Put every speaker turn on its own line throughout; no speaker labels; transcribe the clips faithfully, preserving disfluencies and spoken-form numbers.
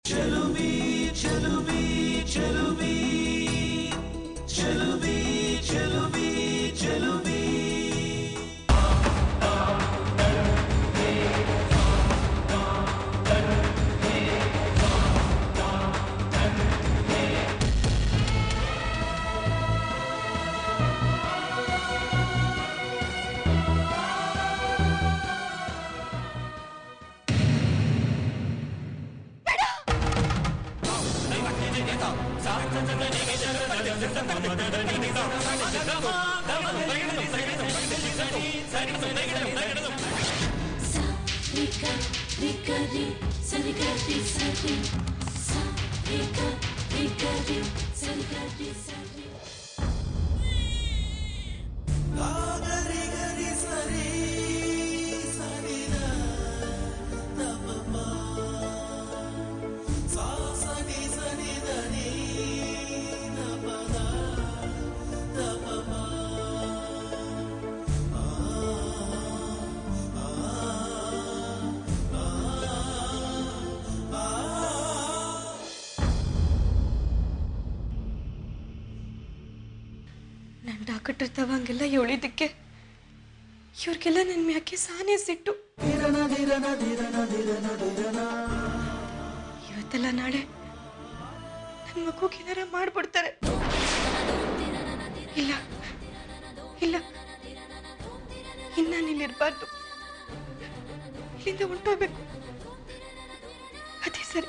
ಕಟ್ಟಿರ್ತಾವಂಗೆಲ್ಲ ಹೇಳಿದ್ದಕ್ಕೆ ಇವ್ರಿಗೆಲ್ಲ ನನ್ನ ಮ್ಯಾಕೆ ಸಾನೇ ಸಿಟ್ಟು. ಇವತ್ತೆಲ್ಲ ನಾಳೆ ನನ್ನ ಮಗುಗೆ ಏನಾರ ಮಾಡ್ಬಿಡ್ತಾರೆ. ಇಲ್ಲ ಇಲ್ಲ ಇನ್ನ ನೀನಿರ್ಬಾರ್ದು, ಇಲ್ಲಿಂದ ಹೊಂಟೋಗ್ಬೇಕು. ಅದೇ ಸರಿ.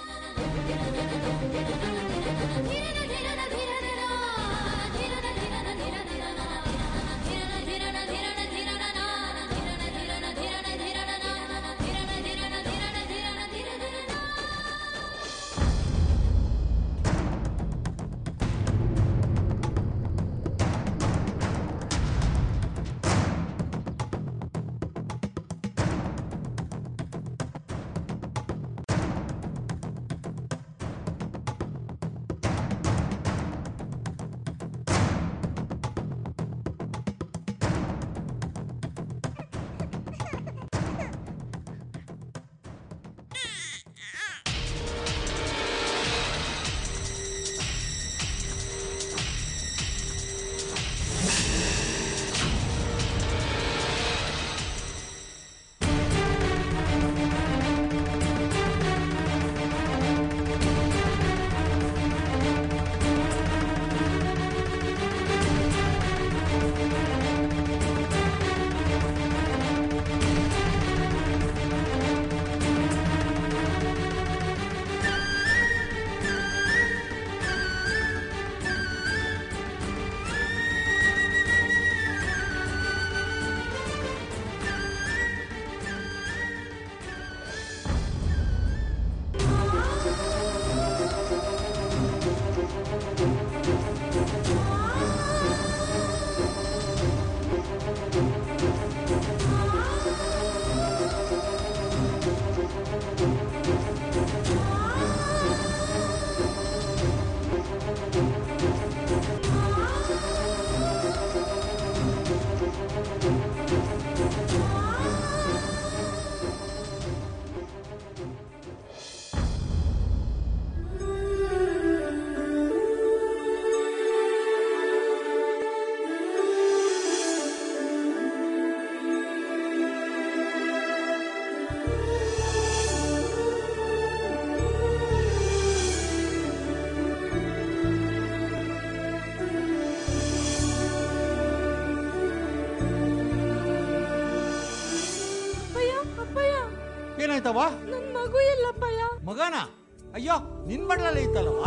ನನ್ ಮಗು ಎಲ್ಲಪ್ಪಯ್ಯ?
ಮಗನ? ಅಯ್ಯೋ ನಿನ್ ಮಡ್ಲಲ್ಲಿ ಐತಲ್ವ.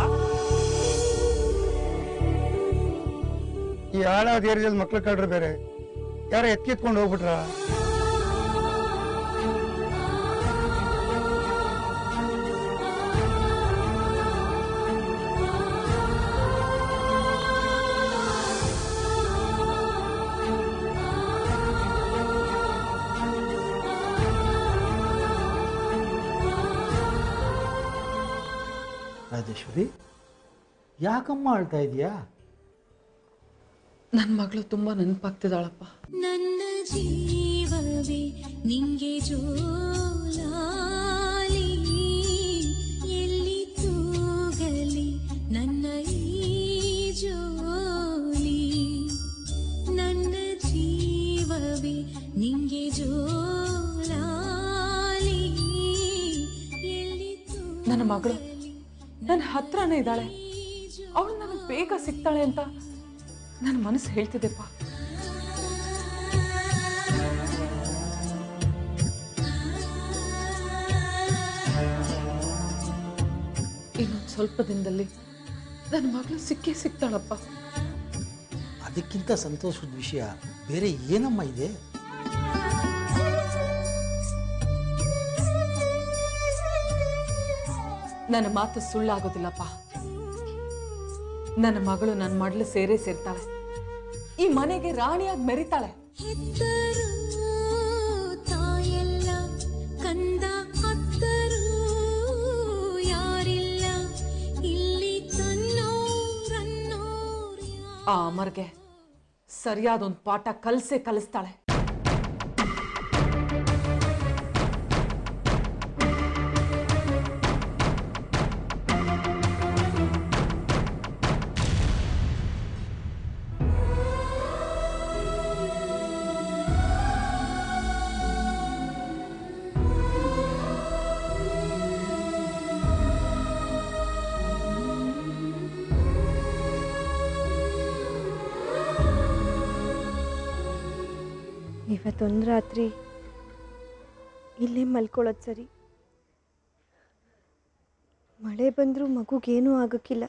ಈ ಹಾಳಾದ ಏರಿಯಾದಲ್ಲಿ ಮಕ್ಳು ಕಳ್ರು ಬೇರೆ ಯಾರ ಎತ್ಕಿತ್ಕೊಂಡು ಹೋಗ್ಬಿಟ್ರ?
ರಾಜೇಶ್ವರಿ, ಯಾಕಮ್ಮ ಆಳ್ತಾ ಇದೀಯಾ?
ನನ್ನ ಮಗಳು ತುಂಬಾ ನೆನಪಾಗ್ತಿದ್ದಾಳಪ್ಪ.
ನನ್ನ ಜೀವವೇ ನಿಂಗೆ ಜೋಲಾಲಿ ಎಲ್ಲಿತು
ನನ್ನ ಮಗಳು ನನ್ನ ಹತ್ರನೇ ಇದ್ದಾಳೆ, ಅವಳು ನನಗೆ ಬೇಗ ಸಿಗ್ತಾಳೆ ಅಂತ ನನ್ನ ಮನಸ್ಸು ಹೇಳ್ತಿದ್ದೆಪ್ಪ. ಇನ್ನೊಂದು ಸ್ವಲ್ಪ ದಿನದಲ್ಲಿ ನನ್ನ ಮಗಳು ಸಿಕ್ಕೇ ಸಿಗ್ತಾಳಪ್ಪ.
ಅದಕ್ಕಿಂತ ಸಂತೋಷದ ವಿಷಯ ಬೇರೆ ಏನಮ್ಮ ಇದೆ?
ನನ್ನ ಮಾತು ಸುಳ್ಳಾಗೋದಿಲ್ಲಪ್ಪ. ನನ್ನ ಮಗಳು ನನ್ನ ಮಗಳು ಸೇರೇ ಸೇರ್ತಾಳೆ, ಈ ಮನೆಗೆ ರಾಣಿಯಾಗಿ ಮೆರಿತಾಳೆ.
ಹೆತ್ತರು ತಾಯೆಲ್ಲ ಕಂದ ಅತ್ತರು ಯಾರಿಲ್ಲ ಇಲ್ಲಿ ತನ್ನೋರನ್ನೋರು
ಆ ಅಮರ್ಗೆ ಸರಿಯಾದೊಂದು ಪಾಠ ಕಲಿಸೇ ಕಲಿಸ್ತಾಳೆ.
ಇವತ್ತೊಂದು ರಾತ್ರಿ ಇಲ್ಲೇ ಮಲ್ಕೊಳ್ಳೋದು ಸರಿ. ಮಳೆ ಬಂದರೂ ಮಗುಗೇನೂ ಆಗೋಕ್ಕಿಲ್ಲ.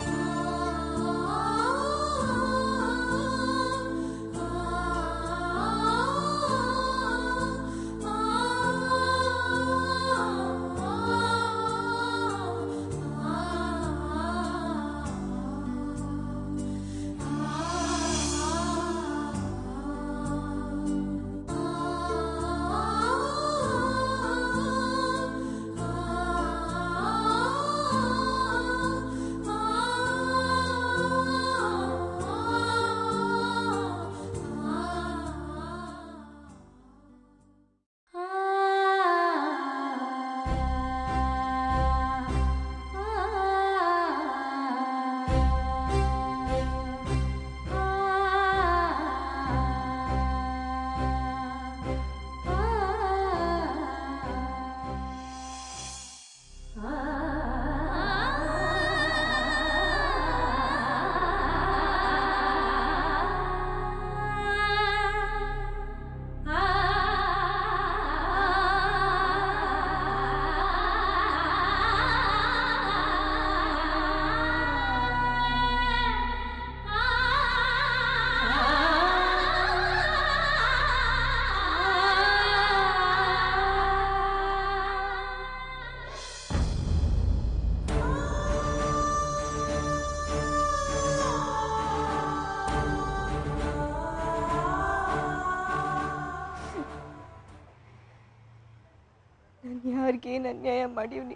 ನಾನು ಯಾರಿಗೇನು ಅನ್ಯಾಯ ಮಾಡೀವ್ನಿ,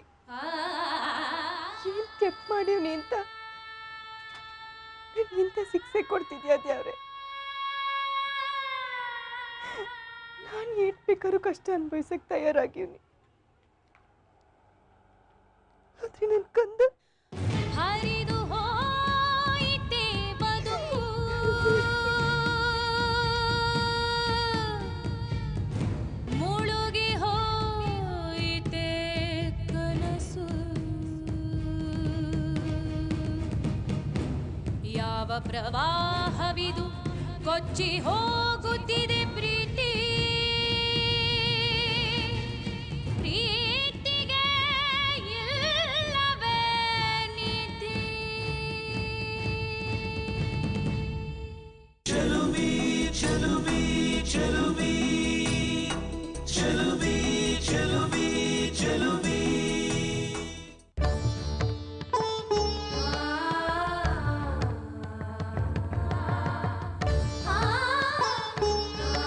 ಏನು ತಪ್ಪು ಮಾಡೀವ್ನಿ ಅಂತ ನನಗಿಂತ ಶಿಕ್ಷೆ ಕೊಡ್ತಿದ್ಯಾ ದೇವ್ರೆ? ನಾನು ಏಟ್ ಬೇಕಾದ್ರೂ ಕಷ್ಟ ಅನುಭವಿಸಕ್ಕೆ ತಯಾರಾಗಿವ್ನಿ. ಆದ್ರೆ ನನ್ನ ಕಂದ
ಹರಿದು ಹೋಯಿತೆ ಬದುಕು ಮುಳುಗಿ ಹೋಯಿತೆ ಕನಸು ಯಾವ ಪ್ರವಾಹವಿದು ಕೊಚ್ಚಿ ಹೋಗುತ್ತಿದೆ ಪ್ರೀತಿ ಪ್ರೀತಿಗೆ ಇಲ್ಲವೇ ನೀತಿ
ಚಲುವಿ ಚಲುವಿ ಚಲುವಿ ಚಲುವಿ ಚಲುವಿ ಚಲುವಿ
ಆ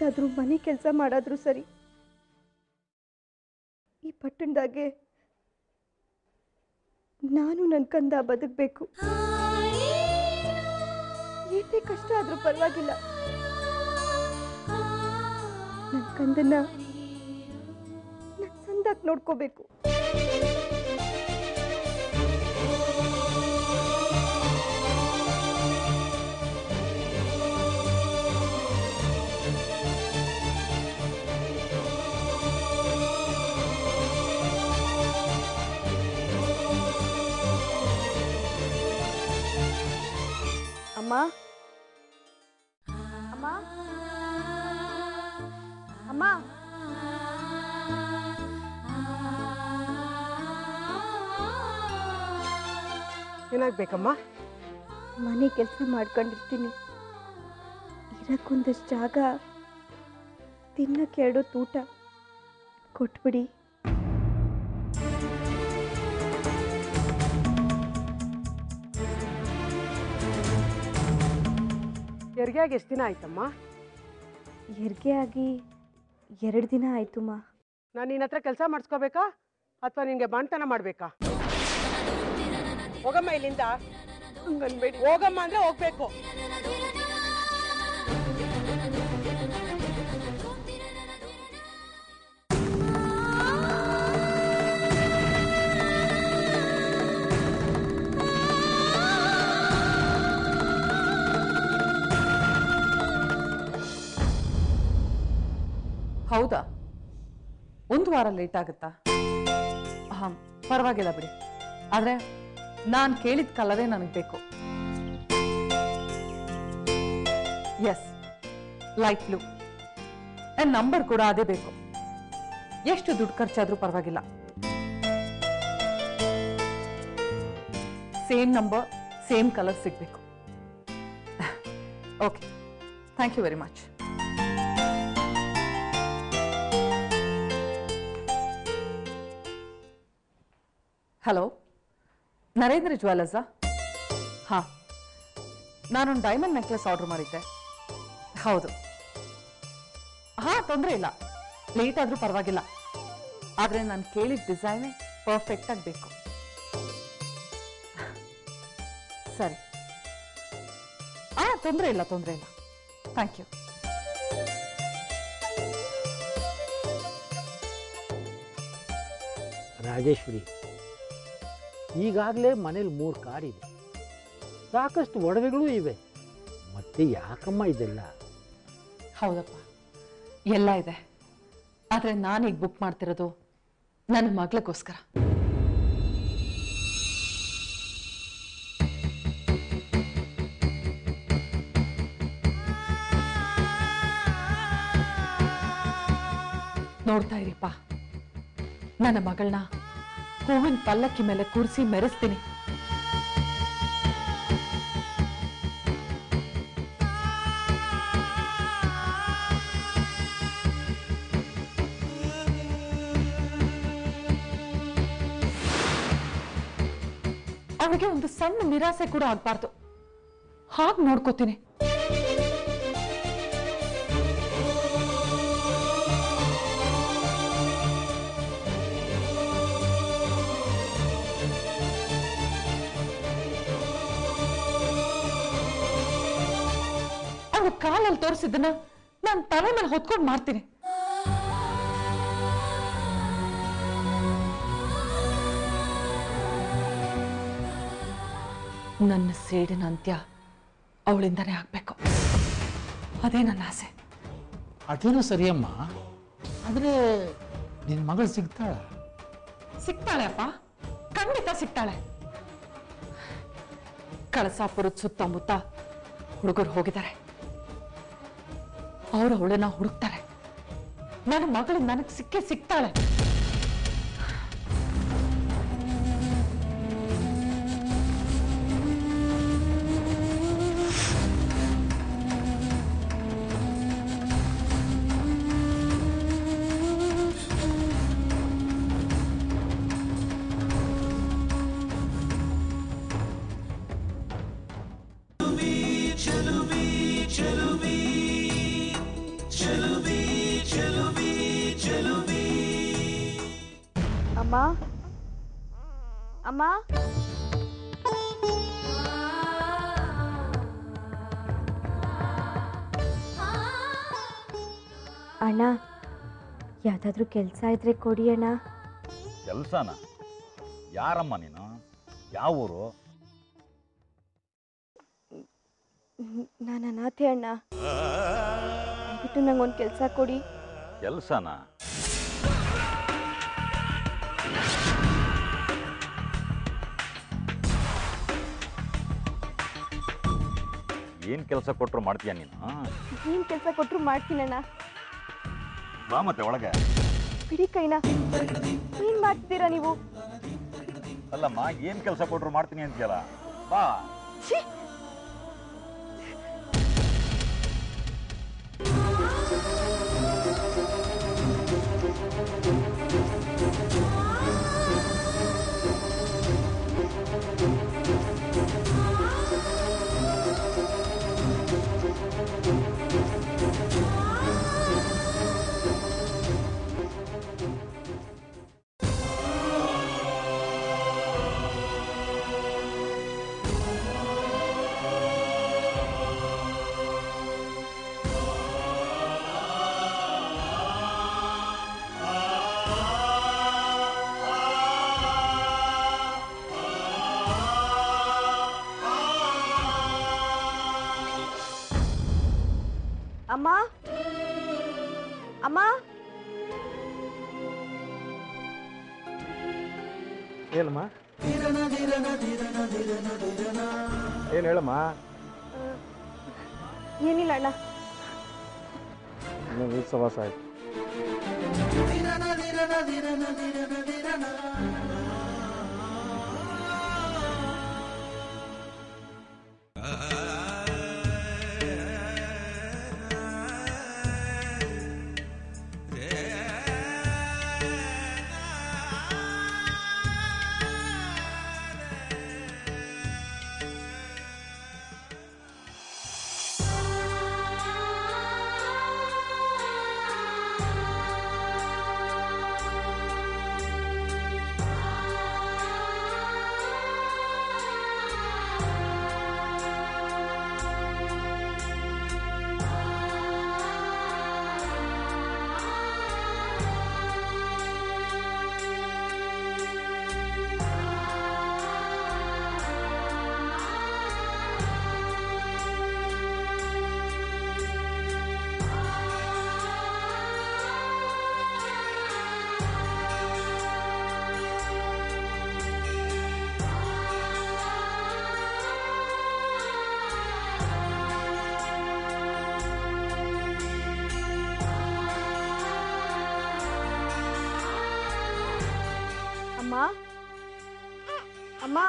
ಏನಾದರೂ ಮನೆ ಕೆಲಸ ಮಾಡಾದ್ರೂ ಸರಿ. ಈ ಪಟ್ಟಣದಾಗೆ ನಾನು ನನ್ನ ಕಂದ ಬದುಕಬೇಕು. ಏನೇ ಕಷ್ಟ ಆದರೂ ಪರವಾಗಿಲ್ಲ, ನನ್ನ ಕಂದನ್ನ ನನ್ನ ಸಂದಾಕ್ ನೋಡ್ಕೋಬೇಕು. ಅಮ್ಮ ಅಮ್ಮ ಅಮ್ಮ
ಏನಾಗ್ಬೇಕಮ್ಮ?
ಮನೆ ಕೆಲಸ ಮಾಡ್ಕೊಂಡಿರ್ತೀನಿ, ಇರಕ್ಕೊಂದಷ್ಟು ಜಾಗ, ತಿನ್ನಕ್ಕೆ ಎರಡು ತೂಟ ಕೊಟ್ಬಿಡಿ.
ಹೆರಿಗೆಯಾಗಿ ಎಷ್ಟು ದಿನ ಆಯ್ತಮ್ಮ?
ಹೆರಿಗೆ ಆಗಿ ಎರಡು ದಿನ ಆಯ್ತುಮ್ಮ.
ನಾನು ನಿನ್ನ ಹತ್ರ ಕೆಲಸ ಮಾಡಿಸ್ಕೋಬೇಕಾ ಅಥವಾ ನಿನಗೆ ಬಾಣ್ತನ ಮಾಡಬೇಕಾ? ಹೋಗಮ್ಮ ಇಲ್ಲಿಂದ.
ಹಂಗನ್ಬೇಡಿ.
ಹೋಗಮ್ಮ ಅಂದ್ರೆ ಹೋಗ್ಬೇಕು.
ಹೌದಾ? ಒಂದು ವಾರ ಲೇಟ್ ಆಗುತ್ತಾ? ಹಾಂ, ಪರವಾಗಿಲ್ಲ ಬಿಡಿ. ಆದರೆ ನಾನು ಕೇಳಿದ ಕಲರೇ ನನಗೆ ಬೇಕು. Yes, light blue. And number ಕೂಡ ಅದೇ ಬೇಕು. ಎಷ್ಟು ದುಡ್ಡು ಖರ್ಚಾದರೂ ಪರವಾಗಿಲ್ಲ. ಸೇಮ್ ನಂಬರ್, ಸೇಮ್ ಕಲರ್ ಸಿಗಬೇಕು. Okay, thank you very much. Hello, Narendra ಜ್ಯುವೆಲ್ಲರ್ಸಾ? ಹಾಂ, ನಾನೊಂದು ಡೈಮಂಡ್ ನೆಕ್ಲೆಸ್ ಆರ್ಡರ್ ಮಾಡಿದ್ದೆ. ಹೌದು. ಹಾಂ, ತೊಂದರೆ ಇಲ್ಲ, ಲೇಟ್ ಆದರೂ ಪರವಾಗಿಲ್ಲ. ಆದರೆ ನಾನು ಕೇಳಿದ ಡಿಸೈನೇ ಪರ್ಫೆಕ್ಟಾಗಿ ಬೇಕು. ಸರಿ. ಹಾಂ, ತೊಂದರೆ ಇಲ್ಲ ತೊಂದರೆ ಇಲ್ಲ ಥ್ಯಾಂಕ್ ಯು.
ರಾಜೇಶ್ವರಿ, ಈಗಾಗಲೇ ಮನೇಲಿ ಮೂರು ಕಾರಿದೆ, ಸಾಕಷ್ಟು ಒಡವೆಗಳೂ ಇವೆ, ಮತ್ತೆ ಯಾಕಮ್ಮ ಇದೆಲ್ಲ?
ಹೌದಪ್ಪ, ಎಲ್ಲ ಇದೆ. ಆದರೆ ನಾನೀಗ ಬುಕ್ ಮಾಡ್ತಿರೋದು ನನ್ನ ಮಗಳಿಗೋಸ್ಕರ. ನೋಡ್ತಾ ಇರಿಪ್ಪ, ನನ್ನ ಮಗಳನ್ನ ಹೂವಿನ ಪಲ್ಲಕ್ಕಿ ಮೇಲೆ ಕೂರಿಸಿ ಮೆರೆಸ್ತೀನಿ. ಅವಳಿಗೆ ಒಂದು ಸಣ್ಣ ನಿರಾಸೆ ಕೂಡ ಆಗ್ಬಾರ್ದು, ಹಾಗೆ ನೋಡ್ಕೋತೀನಿ. ಅವಳು ಕಾಲಲ್ಲಿ ತೋರಿಸಿದ್ದನ್ನ ನಾನು ತಲೆ ಮೇಲೆ ಹೊತ್ಕೊಂಡು ಮಾಡ್ತೀನಿ. ನನ್ನ ಸೇಡಿನ ಅಂತ್ಯ ಅವಳಿಂದನೇ ಆಗ್ಬೇಕು, ಅದೇ ನನ್ನ ಆಸೆ.
ಅದೇನೋ ಸರಿಯಮ್ಮ, ಆದರೆ ನಿನ್ನ ಮಗಳು ಸಿಗ್ತಾಳ?
ಸಿಗ್ತಾಳೆ ಅಪ್ಪ, ಖಂಡಿತ ಸಿಗ್ತಾಳೆ. ಕಳಸಾಪುರದ ಸುತ್ತಮುತ್ತ ಹುಡುಗರು ಹೋಗಿದ್ದಾರೆ, ಅವರು ಅವಳನ್ನ ಹುಡುಕ್ತಾರೆ. ನನ್ನ ಮಗಳು ನನಗೆ ಸಿಕ್ಕೇ ಸಿಗ್ತಾಳೆ.
चलुवी चलुवी चलुवी
ಅಮ್ಮ ಅಮ್ಮ ಅಣ್ಣ ಯಾವ್ದಾದ್ರು ಕೆಲಸ ಇದ್ರೆ ಕೊಡಿ ಅಣ್ಣ.
ಕೆಲಸನ? ಯಾರಮ್ಮ ನೀನು? ಯಾವ ಊರು?
ನಾನು ಅನಾಥೆ ಅಣ್ಣ, ದಯವಿಟ್ಟು ನಂಗೊಂದು ಕೆಲಸ ಕೊಡಿ.
ಕೆಲಸನ? ಏನ್ ಕೆಲಸ ಕೊಟ್ರು ಮಾಡ್ತೀಯ ನೀನು?
ಏನ್ ಕೆಲಸ ಕೊಟ್ರು ಮಾಡ್ತೀನಣ್ಣ.
ಬಾ ಮತ್ತೆ ಒಳಗೆ.
ಬಿಡಿ ಕೈನ. ಏನ್ ಮಾಡ್ತಿದ್ದೀರಾ ನೀವು?
ಅಲ್ಲಮ್ಮ, ಏನ್ ಕೆಲಸ ಕೊಟ್ರು ಮಾಡ್ತೀನಿ ಅಂತೀಯಲ್ಲ, ಬಾ.
ಅಮ್ಮ ಅಮ್ಮ
ಏನಮ್ಮ? ಏನು ಹೇಳಮ್ಮ?
ಏನಿಲ್ಲ ಅಣ್ಣ.
ಇನ್ನೊಂದು ಸವಾಸ ಆಯ್ತು.
ಅಮ್ಮ ಅಮ್ಮ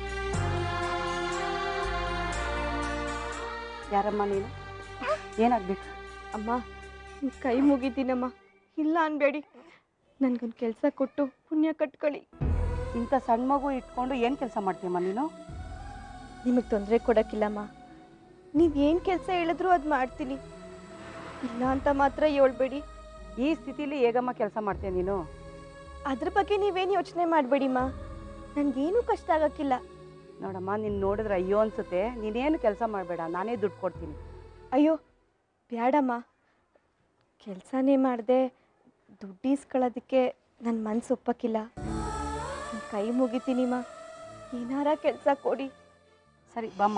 ಯಾರಮ್ಮ ನೀನು? ಏನಾಗ್ಬೇಕು?
ಅಮ್ಮ ಕೈ ಮುಗಿತೀನಮ್ಮ, ಇಲ್ಲ ಅನ್ಬೇಡಿ. ನನ್ಗೊಂದು ಕೆಲಸ ಕೊಟ್ಟು ಪುಣ್ಯ ಕಟ್ಕೊಳ್ಳಿ.
ಇಂಥ ಸಣ್ಣ ಮಗು ಇಟ್ಕೊಂಡು ಏನು ಕೆಲಸ ಮಾಡ್ತೀಯಮ್ಮ ನೀನು?
ನಿಮಗೆ ತೊಂದರೆ ಕೊಡೋಕ್ಕಿಲ್ಲಮ್ಮ. ನೀವು ಏನು ಕೆಲಸ ಹೇಳಿದ್ರು ಅದು ಮಾಡ್ತೀನಿ, ಇಲ್ಲ ಅಂತ ಮಾತ್ರ ಹೇಳ್ಬೇಡಿ.
ಈ ಸ್ಥಿತಿಲಿ ಹೇಗಮ್ಮ ಕೆಲಸ ಮಾಡ್ತೀಯ ನೀನು?
ಅದ್ರ ಬಗ್ಗೆ ನೀವೇನು ಯೋಚನೆ ಮಾಡಬೇಡಿಮ್ಮ, ನನಗೇನು ಕಷ್ಟ ಆಗೋಕ್ಕಿಲ್ಲ.
ನೋಡಮ್ಮ, ನೀನು ನೋಡಿದ್ರೆ ಅಯ್ಯೋ ಅನ್ಸುತ್ತೆ. ನೀನೇನು ಕೆಲಸ ಮಾಡಬೇಡ, ನಾನೇ ದುಡ್ಡು ಕೊಡ್ತೀನಿ.
ಅಯ್ಯೋ ಬೇಡಮ್ಮ, ಕೆಲಸನೇ ಮಾಡಿದೆ ದುಡ್ಡು ಇಸ್ಕೊಳ್ಳೋದಕ್ಕೆ ನನ್ನ ಮನಸ್ಸು ಒಪ್ಪಕ್ಕಿಲ್ಲ. ಕೈ ಮುಗಿತೀನಿಮ್ಮ, ಏನಾರ ಕೆಲಸ ಕೊಡಿ.
ಸರಿ ಬಾಮ್ಮ.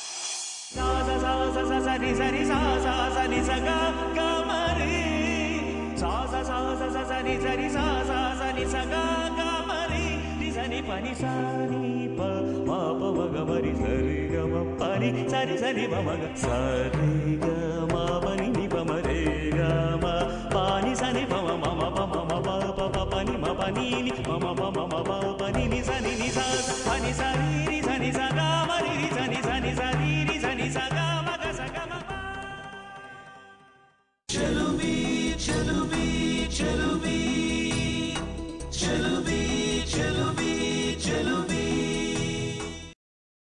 పని సాని ప మా ప మగ మరి సరి గ మ పని సరి సరి మ మగ సరి గ మ పని ని ప మరే గ మ పాని సని ప మ మ ప మ మ ప ప ప పని మ పని ని మ మ మ మ ప పని ని సని ని స పని సరి